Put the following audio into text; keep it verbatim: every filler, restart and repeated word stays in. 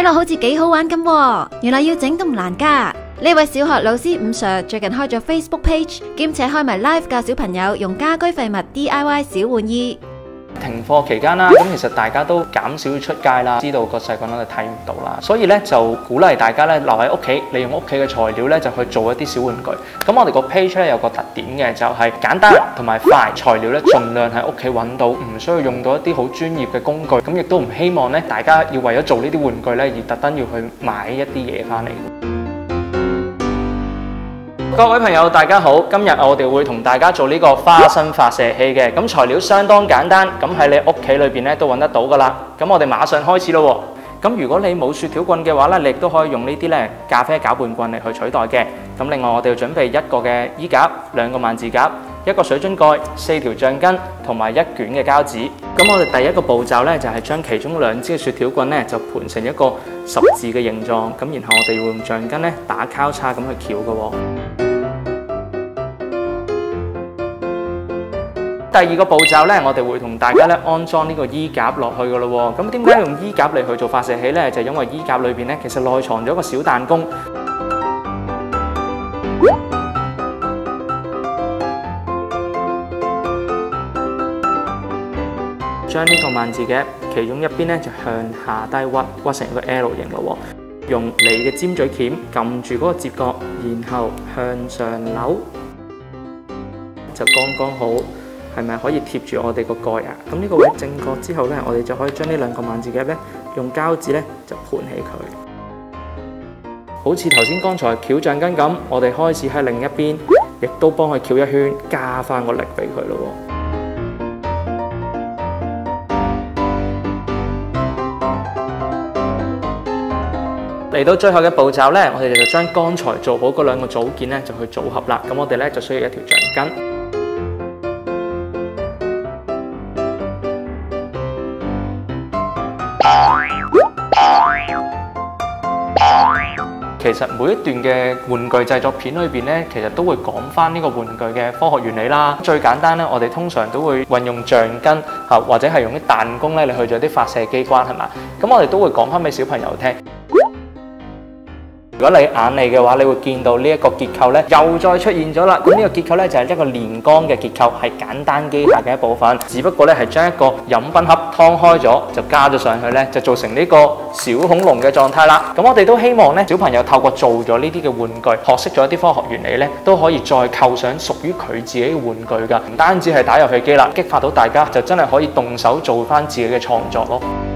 落好似幾好玩咁喎，原來要整都唔難㗎。呢位小學老師伍 Sir 最近開咗 Facebook page，兼且開埋 live 教小朋友用家居廢物 D I Y 小玩意。 停課期間啦，咁其實大家都減少出街啦，知道個細菌咧睇唔到啦，所以咧就鼓勵大家咧留喺屋企，利用屋企嘅材料咧就去做一啲小玩具。咁我哋個 page 咧有個特點嘅，就係簡單同埋快，材料咧盡量喺屋企揾到，唔需要用到一啲好專業嘅工具。咁亦都唔希望咧大家要為咗做呢啲玩具咧而特登要去買一啲嘢翻嚟。各位朋友大家好，今日我哋會同大家做呢個花生發射器嘅，咁材料相當簡單，咁喺你屋企裏邊咧都揾得到噶啦。咁我哋馬上開始咯。咁如果你冇雪條棍嘅話咧，你亦都可以用呢啲咧咖啡攪拌棍嚟去取代嘅。咁另外我哋要準備一個嘅衣夾、兩個萬字夾、一個水樽蓋、四條橡筋同埋一卷嘅膠紙。咁我哋第一個步驟咧就係將其中兩支嘅雪條棍咧就盤成一個十字嘅形狀，咁然後我哋會用橡筋咧打交叉咁去翹嘅喎。第二個步驟咧，我哋會同大家咧安裝呢個衣夾落去嘅咯喎。咁點解用衣夾嚟去做發射器咧？就係因為衣夾裏邊咧其實內藏咗一個小彈弓。將呢個萬字夾其中一邊咧就向下低屈，屈成一個 L 型咯喎。用你嘅尖嘴鉗撳住嗰個接角，然後向上扭，就剛剛好。係咪可以貼住我哋個蓋啊？咁呢個位正確之後呢，我哋就可以將呢兩個萬字夾呢，用膠紙呢就盤起佢，好似頭先剛才翹橡筋咁，我哋開始喺另一邊，亦都幫佢翹一圈，加翻個力俾佢咯。嚟到最後嘅步驟呢，我哋就將剛才做好嗰兩個組件呢，就去組合啦。咁我哋呢，就需要一條橡筋。其實每一段嘅玩具製作片裏邊咧，其實都會講翻呢個玩具嘅科學原理啦。最簡單咧，我哋通常都會運用橡筋嚇，或者係用啲彈弓咧嚟去做啲發射機關，係嘛？咁我哋都會講翻俾小朋友聽。如果你眼利嘅話，你會見到呢一個結構咧又再出現咗啦。咁呢個結構咧就係一個連桿嘅結構，係簡單機械嘅一部分。只不過咧係將一個飲品盒劏開咗，就加咗上去咧，就做成呢個小恐龍嘅狀態啦。咁我哋都希望咧小朋友透過做咗呢啲嘅玩具，學識咗一啲科學原理咧，都可以再構想屬於佢自己嘅玩具㗎。唔單止係打遊戲機啦，激發到大家就真係可以動手做翻自己嘅創作咯。